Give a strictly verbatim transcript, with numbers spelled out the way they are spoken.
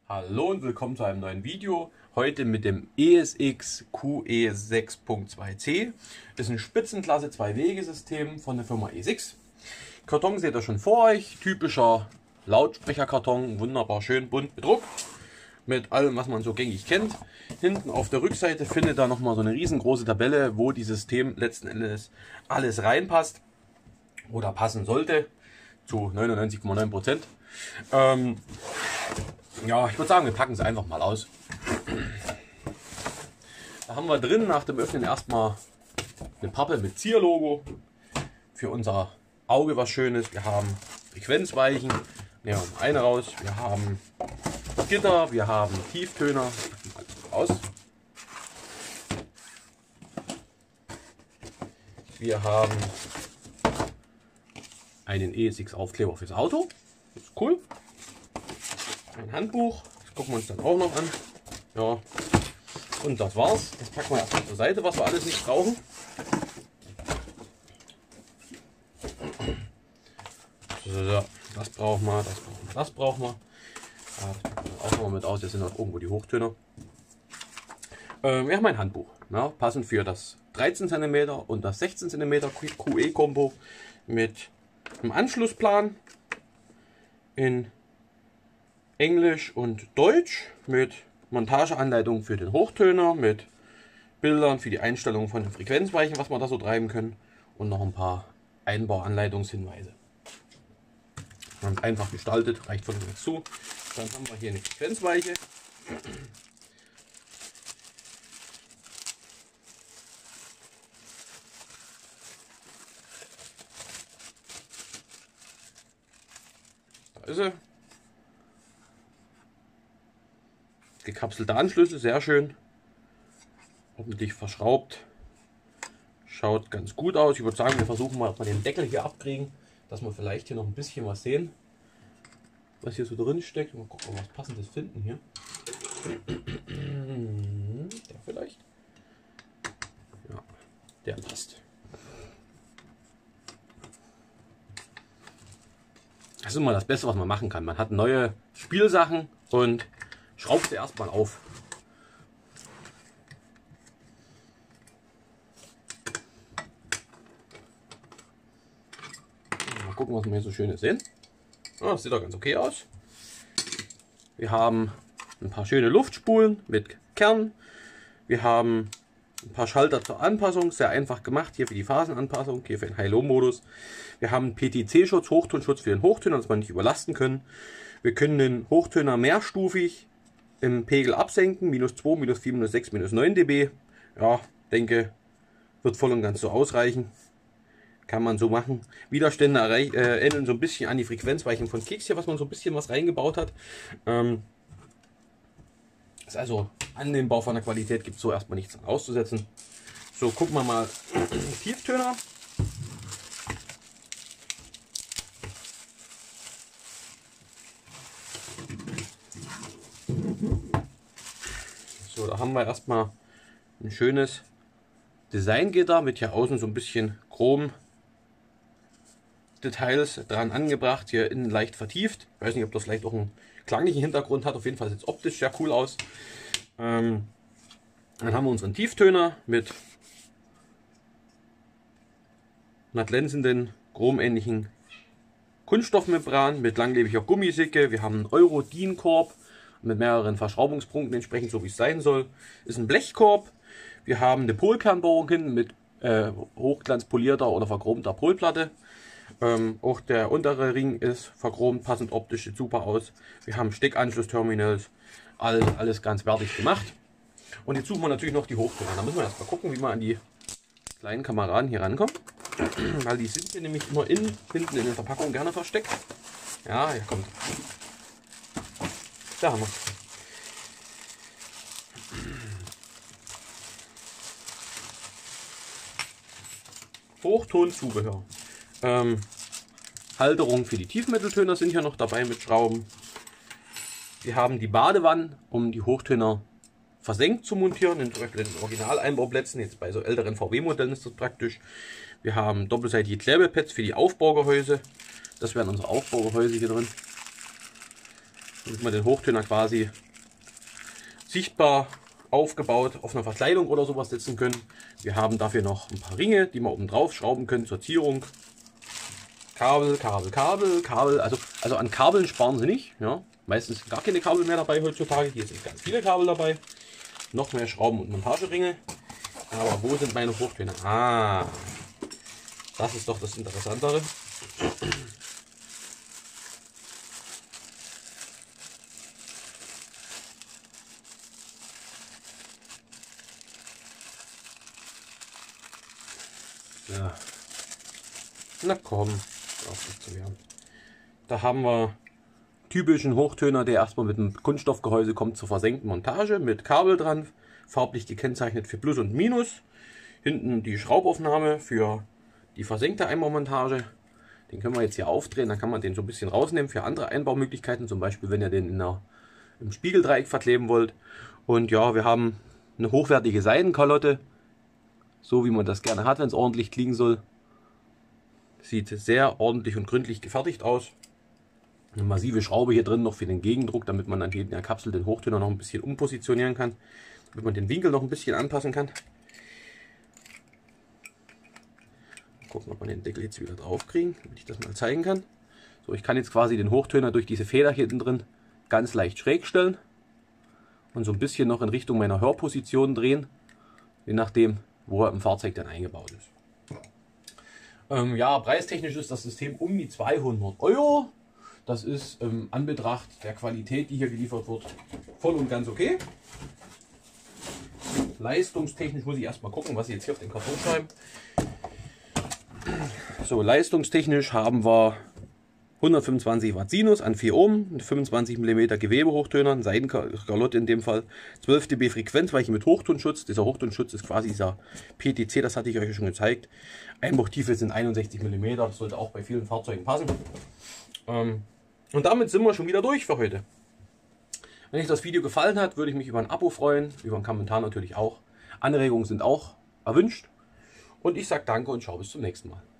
Hallo und willkommen zu einem neuen Video. Heute mit dem E S X Q E sechs Punkt zwei C. Das ist ein Spitzenklasse Zwei-Wege-System von der Firma E sechs. Karton seht ihr schon vor euch. Typischer Lautsprecherkarton, wunderbar schön bunt bedruckt. Mit allem, was man so gängig kennt. Hinten auf der Rückseite findet ihr nochmal so eine riesengroße Tabelle, wo dieses System letzten Endes alles reinpasst. Oder passen sollte. Zu neunundneunzig Komma neun Prozent. Ähm, Ja, ich würde sagen, wir packen es einfach mal aus. Da haben wir drin nach dem Öffnen erstmal eine Pappe mit Zierlogo. Für unser Auge was Schönes. Wir haben Frequenzweichen. Nehmen wir mal eine raus. Wir haben Gitter, wir haben Tieftöner. Aus. Wir haben einen E S X Aufkleber fürs Auto. Das ist cool. Ein Handbuch, das gucken wir uns dann auch noch an. Ja, und das war's. Das packen wir erstmal zur Seite, was wir alles nicht brauchen. So, das brauchen wir, das brauchen wir, das brauchen wir. Ja, das packen wir auch noch mal mit aus. Jetzt sind noch irgendwo die Hochtöner. Ähm, wir haben ein Handbuch, ja, passend für das dreizehn Zentimeter und das sechzehn Zentimeter Q E-Kombo mit einem Anschlussplan in Englisch und Deutsch mit Montageanleitung für den Hochtöner, mit Bildern für die Einstellung von den Frequenzweichen, was wir da so treiben können, und noch ein paar Einbauanleitungshinweise. Und einfach gestaltet, reicht von uns zu. Dann haben wir hier eine Frequenzweiche. Da ist sie. Gekapselte Anschlüsse, sehr schön. Ordentlich verschraubt. Schaut ganz gut aus. Ich würde sagen, wir versuchen mal, ob wir den Deckel hier abkriegen, dass wir vielleicht hier noch ein bisschen was sehen, was hier so drin steckt. Mal gucken, ob wir was Passendes finden hier. Der vielleicht. Ja, der passt. Das ist immer das Beste, was man machen kann. Man hat neue Spielsachen und schraubt sie erstmal auf. Mal gucken, was wir hier so Schönes sehen. Oh, das sieht doch ganz okay aus. Wir haben ein paar schöne Luftspulen mit Kern. Wir haben ein paar Schalter zur Anpassung, sehr einfach gemacht. Hier für die Phasenanpassung, hier für den High-Low-Modus. Wir haben einen P T C-Schutz, Hochtonschutz für den Hochtöner, dass wir nicht überlasten können. Wir können den Hochtöner mehrstufig im Pegel absenken, minus zwei, minus vier, minus sechs, minus neun dB. Ja, denke, wird voll und ganz so ausreichen. Kann man so machen. Widerstände äh, erinnern so ein bisschen an die Frequenzweichen von Keks hier, was man so ein bisschen was reingebaut hat. Ähm, ist also annehmbar von der Qualität, gibt es so erstmal nichts auszusetzen. So, gucken wir mal Tieftöner. So, da haben wir erstmal ein schönes Designgitter mit hier außen so ein bisschen Chrom Details dran angebracht, hier innen leicht vertieft. Ich weiß nicht, ob das vielleicht auch einen klanglichen Hintergrund hat, auf jeden Fall sieht es optisch sehr cool aus. Ähm, dann haben wir unseren Tieftöner mit einer glänzenden, chromähnlichen Kunststoffmembran mit langlebiger Gummisicke. Wir haben einen Euro-D I N-Korb mit mehreren Verschraubungspunkten, entsprechend so wie es sein soll. Ist ein Blechkorb. Wir haben eine Polkernbohrung hin mit äh, hochglanzpolierter oder verchromter Polplatte. Ähm, auch der untere Ring ist verchromt, passend optisch, sieht super aus. Wir haben Steckanschlussterminals, alles, alles ganz wertig gemacht. Und jetzt suchen wir natürlich noch die Hochtöner. Da müssen wir erst mal gucken, wie wir an die kleinen Kameraden hier rankommen. Weil die sind hier nämlich immer innen, hinten in der Verpackung gerne versteckt. Ja, hier kommt. Da haben wir es. Hochtonzubehör. Ähm, Halterung für die Tiefmitteltöner sind hier noch dabei mit Schrauben. Wir haben die Badewannen, um die Hochtöner versenkt zu montieren, in den Originaleinbauplätzen. Jetzt bei so älteren V W-Modellen ist das praktisch. Wir haben doppelseitige Klebepads für die Aufbaugehäuse. Das wären unsere Aufbaugehäuse hier drin. damit wir den Hochtöner quasi sichtbar aufgebaut auf einer Verkleidung oder sowas setzen können. Wir haben dafür noch ein paar Ringe, die wir oben drauf schrauben können zur Zierung. Kabel, Kabel, Kabel, Kabel. Also, also an Kabeln sparen sie nicht. Ja. Meistens gar keine Kabel mehr dabei heutzutage. Hier sind ganz viele Kabel dabei. Noch mehr Schrauben und Montageringe. Aber wo sind meine Hochtöner? Ah, das ist doch das Interessantere. Ja. Na komm, auf nicht zu werden. Da haben wir typischen Hochtöner, der erstmal mit einem Kunststoffgehäuse kommt zur versenkten Montage mit Kabel dran, farblich gekennzeichnet für Plus und Minus. Hinten die Schraubaufnahme für die versenkte Einbaumontage. Den können wir jetzt hier aufdrehen, dann kann man den so ein bisschen rausnehmen für andere Einbaumöglichkeiten, zum Beispiel wenn ihr den in der, im Spiegeldreieck verkleben wollt. Und ja, wir haben eine hochwertige Seidenkalotte, so wie man das gerne hat, wenn es ordentlich klingen soll. Sieht sehr ordentlich und gründlich gefertigt aus. Eine massive Schraube hier drin noch für den Gegendruck, damit man dann hier in der Kapsel den Hochtöner noch ein bisschen umpositionieren kann, damit man den Winkel noch ein bisschen anpassen kann. Gucken, ob wir den Deckel jetzt wieder drauf kriegen, damit ich das mal zeigen kann. So, ich kann jetzt quasi den Hochtöner durch diese Feder hier drin ganz leicht schräg stellen und so ein bisschen noch in Richtung meiner Hörposition drehen, je nachdem, wo er im Fahrzeug dann eingebaut ist. Ähm, ja, preistechnisch ist das System um die zweihundert Euro. Das ist im ähm, Anbetracht der Qualität, die hier geliefert wird, voll und ganz okay. Leistungstechnisch muss ich erstmal gucken, was sie jetzt hier auf den Karton schreiben. So, leistungstechnisch haben wir hundertfünfundzwanzig Watt Sinus an vier Ohm, fünfundzwanzig Millimeter Gewebehochtöner, Seidenkalotte in dem Fall, zwölf Dezibel Frequenz, weil ich mit Hochtonschutz, dieser Hochtonschutz ist quasi dieser P T C, das hatte ich euch schon gezeigt. Einbruchtiefe sind einundsechzig Millimeter, das sollte auch bei vielen Fahrzeugen passen. Ähm, und damit sind wir schon wieder durch für heute. Wenn euch das Video gefallen hat, würde ich mich über ein Abo freuen, über einen Kommentar natürlich auch. Anregungen sind auch erwünscht. Und ich sage danke und schau bis zum nächsten Mal.